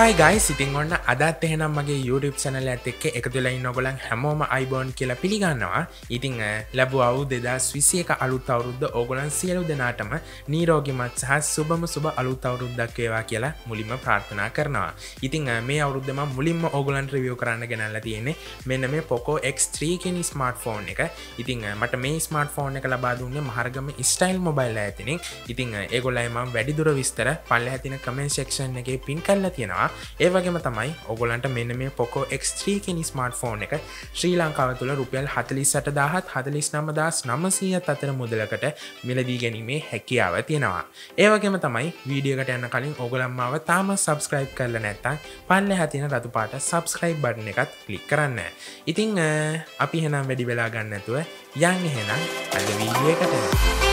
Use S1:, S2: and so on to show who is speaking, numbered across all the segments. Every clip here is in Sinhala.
S1: Hi guys, ඉතින් ඔන්න අදත් එහෙනම් මගේ YouTube channel එකත් එක්ක එකතු වෙලා ඉන්න ඔයගොල්ලන් හැමෝම අයිබෝන් කියලා පිළිගන්නවා. ඉතින් ලැබුව අවුරුදු 2021 අලුත් අවුරුද්ද ඕගොල්ලන් සියලු දෙනාටම නිරෝගීමත් සහ සුබම සුබ අලුත් අවුරුද්දක් වේවා කියලා මුලින්ම ප්‍රාර්ථනා කරනවා. ඉතින් මේ අවුරුද්ද මම මුලින්ම ඕගොල්ලන්ට රිවිව් කරන්න ගෙනල්ලා තියෙන්නේ මෙන්න මේ POCO X3 කියන ස්මාර්ට්ෆෝන් එක. ඉතින් මට මේ ස්මාර්ට්ෆෝන් එක ලබා දුන්නේ මහරගම ස්ටයිල් මොබයිල් ආයතනයෙන්. ඉතින් ඒගොල්ලන්යි මම වැඩිදුර විස්තර පල්ලෙහා තියෙන කමෙන්ට් සෙක්ෂන් එකේ පින් කරලා තියෙනවා. ඒ වගේම තමයි ඔයගොල්ලන්ට මෙන්න මේ POCO X3 කියන ස්මාර්ට්ෆෝන් එක ශ්‍රී ලංකාව තුළ රුපියල් 48000ත් 49900ත් අතර මුදලකට මිලදී ගැනීමේ හැකියාව තියෙනවා. ඒ වගේම තමයි වීඩියෝ එකට යන්න කලින් ඔයගොල්ලන් මාව තාම subscribe කරලා නැත්නම් පල්ලෙහා තියෙන රතු පාට subscribe button එකත් click කරන්න. ඉතින් අපි එහෙනම් වැඩි වෙලා ගන්න නැතුව යන්න එහෙනම් අද වීඩියෝ එකට.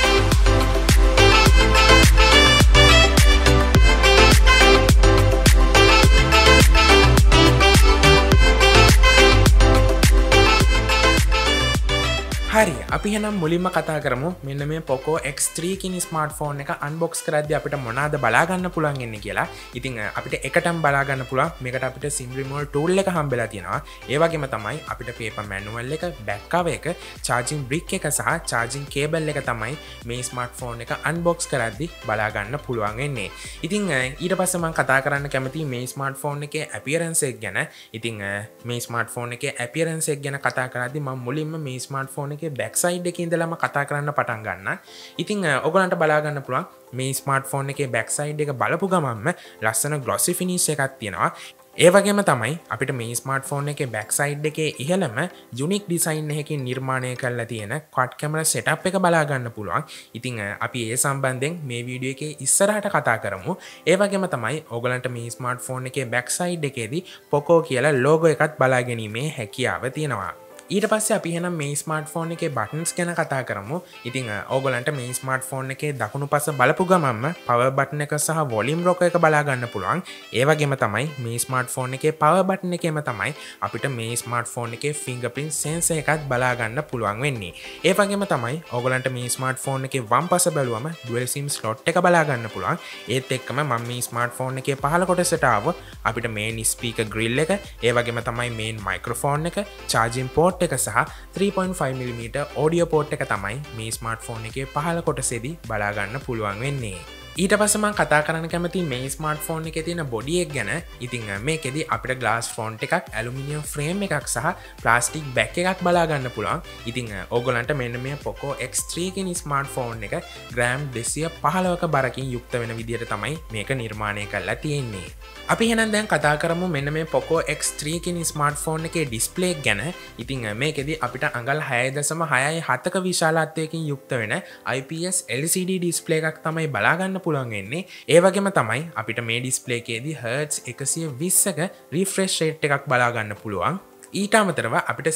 S1: හරි අපි එහෙනම් මුලින්ම කතා කරමු මෙන්න මේ POCO X3 කියන ස්මාර්ට්ෆෝන් එක අන්බොක්ස් කරද්දී අපිට මොනවාද බලා ගන්න පුළුවන් ඉන්නේ කියලා. ඉතින් අපිට එකටම බලා ගන්න පුළුවන්. මේකට අපිට SIM removal tool එක හම්බෙලා තියෙනවා. ඒ වගේම තමයි අපිට paper manual එක, back cover එක, charging brick එක සහ charging cable එක තමයි මේ ස්මාර්ට්ෆෝන් එක අන්බොක්ස් කරද්දී බලා ගන්න පුළුවන් වෙන්නේ. ඉතින් ඊට පස්සේ මම කතා කරන්න කැමතියි මේ ස්මාර්ට්ෆෝන් එකේ appearance එක ගැන. ඉතින් මේ ස්මාර්ට්ෆෝන් එකේ appearance එක ගැන කතා කරද්දී මම මුලින්ම මේ ස්මාර්ට්ෆෝන් එකේ back side එකේ ඉඳලාම කතා කරන්න පටන් ගන්න. ඉතින් ඔයගලන්ට බලා ගන්න පුළුවන් මේ ස්මාර්ට්ෆෝන් එකේ back side එක බලපු ගමන්ම ලස්සන glossy finish එකක් තියෙනවා. ඒ වගේම තමයි අපිට මේ ස්මාර්ට්ෆෝන් එකේ back side එකේ ඉහළම unique design එකකින් නිර්මාණය කරලා තියෙන quad camera setup එක බලා ගන්න පුළුවන්. ඉතින් අපි ඒ සම්බන්ධයෙන් මේ වීඩියෝ එකේ ඉස්සරහට කතා කරමු. ඒ වගේම තමයි ඔයගලන්ට මේ ස්මාර්ට්ෆෝන් එකේ back side එකේදී POCO කියලා logo එකත් බලා ගැනීමේ හැකියාව තියෙනවා. ඊට පස්සේ අපි එහෙනම් මේ ස්මාර්ට්ෆෝන් එකේ බටන්ස් ගැන කතා කරමු. ඉතින් ඕගොල්ලන්ට මේ ස්මාර්ට්ෆෝන් එකේ දකුණු පස බලපු ගමන්ම පවර් බටන් එක සහ වොලියුම් රොක එක බලා ගන්න පුළුවන්. ඒ වගේම තමයි මේ ස්මාර්ට්ෆෝන් එකේ පවර් බටන් එකේම තමයි අපිට මේ ස්මාර්ට්ෆෝන් එකේ ෆින්ගර්ප්‍රින්ට් සෙන්සර් එකත් බලා ගන්න පුළුවන් වෙන්නේ. ඒ වගේම තමයි ඕගොල්ලන්ට මේ ස්මාර්ට්ෆෝන් එකේ වම් පස බැලුවම ඩුවල් සිම් ස්ලොට් එක බලා ගන්න පුළුවන්. ඒත් එක්කම මම මේ ස්මාර්ට්ෆෝන් එකේ පහළ කොටසට ආව අපිට මේන් ස්පීකර් ග්‍රිල් එක, ඒ වගේම තමයි මේන් මයික්‍රොෆෝන් එක, charging port එක සහ 3.5mm audio port එක තමයි මේ ස්මාර්ට්ෆෝන් එකේ පහළ කොටසේදී බලා ගන්න පුළුවන් වෙන්නේ. ඊට පස්සේ මම කතා කරන්න කැමති මේ ස්මාර්ට්ෆෝන් එකේ තියෙන බොඩි එක ගැන. ඉතින් මේකෙදි අපිට glass front එකක්, ඇලුමිනියම් ෆ්‍රේම් එකක් සහ ප්ලාස්ටික් බැක් එකක් බලා ගන්න පුළුවන්. ඉතින් ඕගොල්ලන්ට මෙන්න මේ POCO X3 කියන ස්මාර්ට්ෆෝන් එක ග්‍රෑම් 215ක බරකින් යුක්ත වෙන විදිහට තමයි මේක නිර්මාණය කරලා තියෙන්නේ. අපි එහෙනම් දැන් කතා කරමු මෙන්න මේ POCO X3 කියන ස්මාර්ට්ෆෝන් එකේ ඩිස්ප්ලේ එක ගැන. ඉතින් මේකෙදි අපිට අඟල් 6.67ක විශාලත්වයකින් යුක්ත වෙන IPS LCD ඩිස්ප්ලේ එකක් තමයි බලා ගන්න පුළුවන් වෙන්නේ. ඒ වගේම තමයි අපිට මේ ඩිස්ප්ලේ එකේදී Hz 120ක රිෆ්‍රෙෂ් රේට් එකක් බලා ගන්න පුළුවන්. ඊට අමතරව අපිට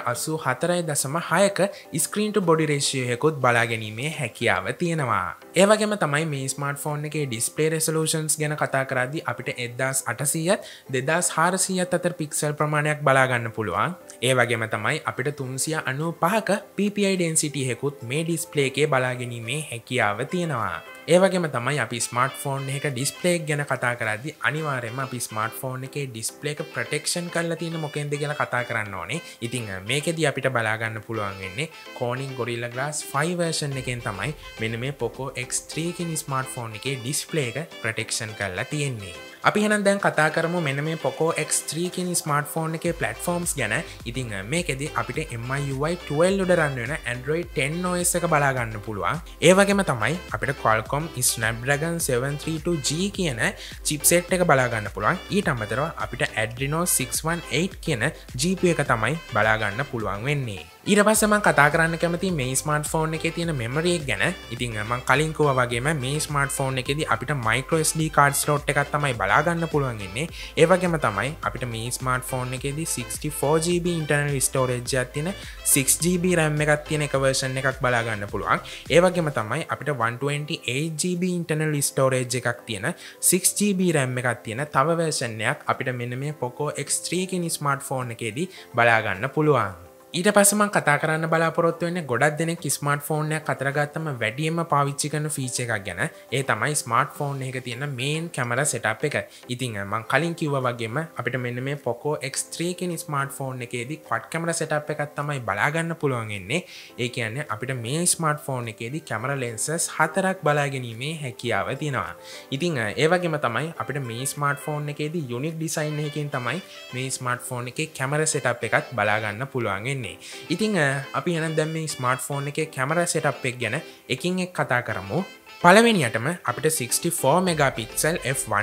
S1: 184.6ක ස්ක්‍රීන් ටු බොඩි රේෂියෝ එකකුත් බලා ගැනීමේ හැකියාව තියෙනවා. ඒ වගේම තමයි මේ ස්මාර්ට්ෆෝන් එකේ ඩිස්ප්ලේ රෙසලූෂන්ස් ගැන කතා කරද්දී අපිට 1800ත් 2400ත් අතර පික්සල් ප්‍රමාණයක් බලා ගන්න පුළුවන්. ඒ වගේම තමයි අපිට 395ක PPI density එකකුත් මේ ඩිස්ප්ලේ එකේ බලා ගැනීමේ හැකියාව තියෙනවා. ඒ වගේම තමයි අපි ස්මාර්ට්ෆෝන් එක ඩිස්ප්ලේ එක ගැන කතා කරද්දී අනිවාර්යයෙන්ම අපි ස්මාර්ට්ෆෝන් එකේ ඩිස්ප්ලේ එක ප්‍රොටෙක්ෂන් කරලා තියෙන මොකෙන්ද කියලා කතා කරන්න ඕනේ. ඉතින් මේකෙදී අපිට බලා ගන්න පුළුවන් වෙන්නේ Corning Gorilla Glass 5 version එකෙන් තමයි මෙන්න මේ POCO X3 කියන ස්මාර්ට්ෆෝන් එකේ ඩිස්ප්ලේ එක ප්‍රොටෙක්ෂන් කරලා තියෙන්නේ. අපි එහෙනම් දැන් කතා කරමු මෙන්න මේ POCO X3 කියන ස්මාර්ට්ෆෝන් එකේ platforms ගැන. ඉතින් මේකෙදී අපිට MIUI 12 උඩ රන් වෙන Android 10 OS එක බලා ගන්න පුළුවන්. ඒ වගේම තමයි අපිට Qualcomm Snapdragon 732G කියන chipset එක බලා ගන්න පුළුවන්. ඊට අමතරව අපිට Adreno 618 කියන GPU එක තමයි බලා ගන්න පුළුවන් වෙන්නේ. ඊට පස්සේ මම කතා කරන්න කැමති මේ ස්මාර්ට්ෆෝන් එකේ තියෙන මෙමරි එක ගැන. ඉතින් මම කලින් කිව්වා වගේම මේ ස්මාර්ට්ෆෝන් එකේදී අපිට micro SD card slot එකක් තමයි බලා ගන්න පුළුවන් ඉන්නේ. ඒ වගේම තමයි අපිට මේ ස්මාර්ට්ෆෝන් එකේදී 64GB internal storage එකක් තියෙන 6GB RAM එකක් තියෙන එක version එකක් බලා ගන්න පුළුවන්. ඒ වගේම තමයි අපිට 128GB internal storage එකක් තියෙන 6GB RAM එකක් තියෙන තව version එකක් අපිට මෙන්න මේ POCO X3 කියන ස්මාර්ට්ෆෝන් එකේදී බලා ගන්න පුළුවන්. ඊට පස්සේ මම කතා කරන්න බලාපොරොත්තු වෙන්නේ ගොඩක් දෙනෙක් ස්මාර්ට්ෆෝන් එකක් අතර ගත්තම වැඩියෙන්ම පාවිච්චි කරන ෆීචර් එකක් ගැන. ඒ තමයි ස්මාර්ට්ෆෝන් එකක තියෙන මේන් කැමරා සෙටප් එක. ඉතින් මම කලින් කිව්වා වගේම අපිට මෙන්න මේ POCO X3 කියන ස්මාර්ට්ෆෝන් එකේදී ක්වඩ් කැමරා සෙටප් එකක් තමයි බලා ගන්න පුළුවන් වෙන්නේ. ඒ කියන්නේ අපිට මේ ස්මාර්ට්ෆෝන් එකේදී කැමරා ලෙන්සස් 4ක් බලා ගැනීමේ හැකියාව තියෙනවා. ඉතින් ඒ වගේම තමයි අපිට මේ ස්මාර්ට්ෆෝන් එකේදී යුනික් ඩිසයින් එකකින් තමයි මේ ස්මාර්ට්ෆෝන් එකේ කැමරා සෙටප් එකත් බලා ගන්න පුළුවන් වෙන්නේ. ඉතින් අපි එහෙනම් දැන් මේ ස්මාර්ට්ෆෝන් එකේ කැමරා සෙටප් එක ගැන එකින් එක කතා කරමු. පළවෙනියටම අපිට 64 මෙගාපික්සල්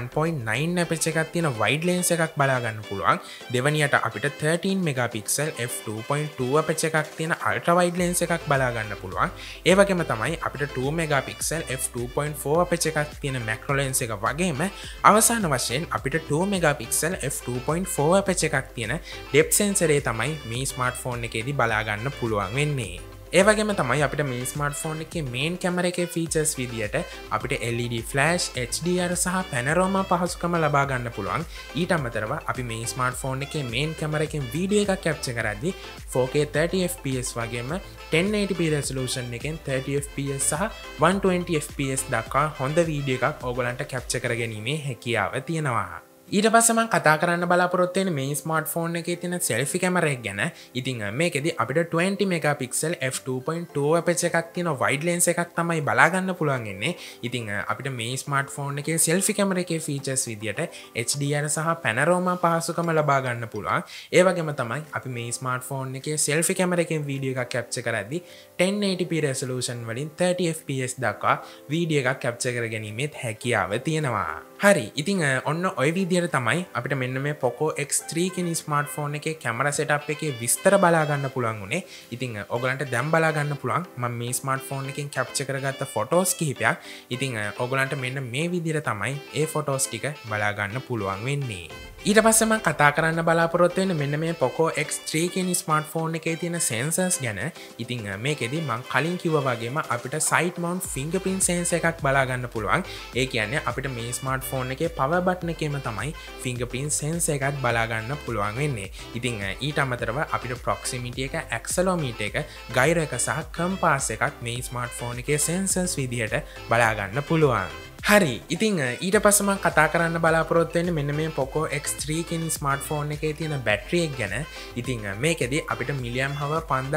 S1: f1.9 අපේචර් එකක් තියෙන වයිඩ් ලෙන්ස් එකක් බලා ගන්න පුළුවන්. දෙවනියට අපිට 13 මෙගාපික්සල් f2.2 අපේචර් එකක් තියෙන අල්ට්‍රා වයිඩ් ලෙන්ස් එකක් බලා ගන්න පුළුවන්. ඒ වගේම තමයි අපිට 2 මෙගාපික්සල් f2.4 අපේචර් එකක් තියෙන මැක්‍රෝ ලෙන්ස් එක වගේම අවසාන වශයෙන් අපිට 2 මෙගාපික්සල් f2.4 අපේචර් එකක් තියෙන ඩෙප්ත් සෙන්සරේ තමයි මේ ස්මාර්ට්ෆෝන් එකේදී බලා ගන්න පුළුවන් වෙන්නේ. ඒ වගේම තමයි අපිට මේ ස්මාර්ට්ෆෝන් එකේ මේන් කැමරා එකේ ෆීචර්ස් විදියට අපිට LED flash, HDR සහ panorama පහසුකම ලබා ගන්න පුළුවන්. ඊට අමතරව අපි මේ ස්මාර්ට්ෆෝන් එකේ මේන් කැමරා එකෙන් වීඩියෝ එකක් කැප්චර් කරද්දී 4K 30 fps වගේම 1080p resolution එකෙන් 30 fps සහ 120 fps දක්වා හොඳ වීඩියෝ එකක් ඕගලන්ට කැප්චර් කර ගැනීමේ හැකියාව තියෙනවා. ඊට පස්සේ මම කතා කරන්න බලාපොරොත්තු වෙන්නේ මේ ස්මාර්ට්ෆෝන් එකේ තියෙන සෙල්ෆි කැමරා එක ගැන. ඉතින් මේකෙදි අපිට 20 මෙගාපික්සල් f2.2 අපේචර් එකක් තියෙන වයිඩ් ලෙන්ස් එකක් තමයි බලා ගන්න පුළුවන් වෙන්නේ. ඉතින් අපිට මේ ස්මාර්ට්ෆෝන් එකේ සෙල්ෆි කැමරා එකේ ෆීචර්ස් විදියට HDR සහ panorama පහසුකම ලබා ගන්න පුළුවන්. ඒ වගේම තමයි අපි මේ ස්මාර්ට්ෆෝන් එකේ සෙල්ෆි කැමරා එකෙන් වීඩියෝ එකක් කැප්චර් කරද්දී 1080p resolution වලින් 30 fps දක්වා වීඩියෝ එකක් කැප්චර් කර ගැනීමේ හැකියාව තියෙනවා. හරි. ඉතින් ඔන්න ඔය විදියට තමයි අපිට මෙන්න මේ POCO X3 කියන ස්මාර්ට්ෆෝන් එකේ කැමරා සෙටප් එකේ විස්තර බලා ගන්න පුළුවන් උනේ. ඉතින් ඔයගලන්ට දැන් බලා ගන්න පුළුවන් මම මේ ස්මාර්ට්ෆෝන් එකෙන් කැප්චර් කරගත්ත ෆොටෝස් කිහිපයක්. ඉතින් ඔයගලන්ට මෙන්න මේ විදියට තමයි ඒ ෆොටෝස් ටික බලා ගන්න පුළුවන් වෙන්නේ. ඊට පස්සේ මම කතා කරන්න බලාපොරොත්තු වෙන්නේ මෙන්න මේ POCO X3 කියන ස්මාර්ට්ෆෝන් එකේ තියෙන sensors ගැන. ඉතින් මේකෙදි මම කලින් කිව්වා වගේම අපිට side mount fingerprint sensor එකක් බලා ගන්න පුළුවන්. ඒ කියන්නේ අපිට මේ ස්මාර්ට්ෆෝන් එකේ power button එකේම තමයි fingerprint sensor එකක් බලා ගන්න පුළුවන් වෙන්නේ. ඉතින් ඊට අමතරව අපිට proximity එක, accelerometer එක, gyro එක සහ compass එකක් මේ ස්මාර්ට්ෆෝන් එකේ sensors විදිහට බලා ගන්න පුළුවන්. හරි. ඉතින් ඊට පස්සේ මම කතා කරන්න බලාපොරොත්තු වෙන්නේ මෙන්න මේ POCO X3 කියන ස්මාර්ට්ෆෝන් එකේ තියෙන බැටරි එක ගැන. ඉතින් මේකෙදි අපිට මිලියම් හවර්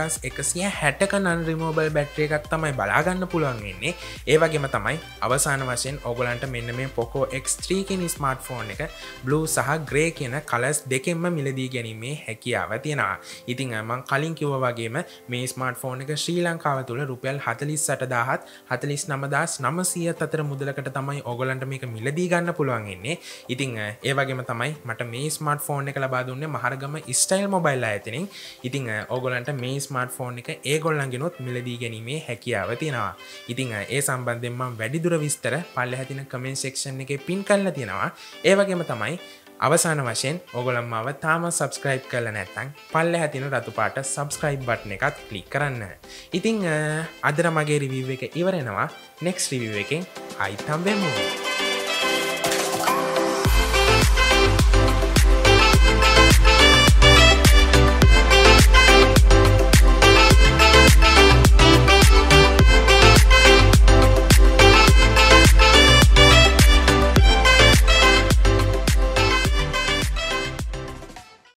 S1: 5160ක non removable බැටරි එකක් තමයි බලා ගන්න පුළුවන් වෙන්නේ. ඒ වගේම තමයි අවසාන වශයෙන් ඕගලන්ට මෙන්න මේ POCO X3 කියන ස්මාර්ට්ෆෝන් එක blue සහ grey කියන කලර්ස් දෙකෙන්ම මිලදී ගැනීමේ හැකියාව තියෙනවා. ඉතින් මම කලින් කිව්වා වගේම මේ ස්මාර්ට්ෆෝන් එක ශ්‍රී ලංකාව තුල රුපියල් 48000ත් 49900ත් අතර මුදලකට තමයි ඕගලන්ට මේක මිලදී ගන්න පුළුවන් ඉන්නේ. ඉතින් ඒ වගේම තමයි මට මේ ස්මාර්ට්ෆෝන් එක ලබා දුන්නේ මහරගම ස්ටයිල් මොබයිල් ආයතනයෙන්. ඉතින් ඕගලන්ට මේ ස්මාර්ට්ෆෝන් එක ඒගොල්ලන්ගෙනුත් මිලදී ගැනීමේ හැකියාව තියෙනවා. ඉතින් ඒ සම්බන්ධයෙන් මම වැඩිදුර විස්තර පල්ලෙහා තියෙන කමෙන්ට් සෙක්ෂන් එකේ පින් කරලා තියෙනවා. ඒ වගේම තමයි අවසාන වශයෙන් ඕගොල්ලන් මාව තාම subscribe කරලා නැත්නම් පල්ලෙහා තියෙන රතු පාට subscribe button එකත් click කරන්න. ඉතින් අදට මගේ review එක ඉවර වෙනවා. next review එකෙන් ආයිත් හම්බෙමු.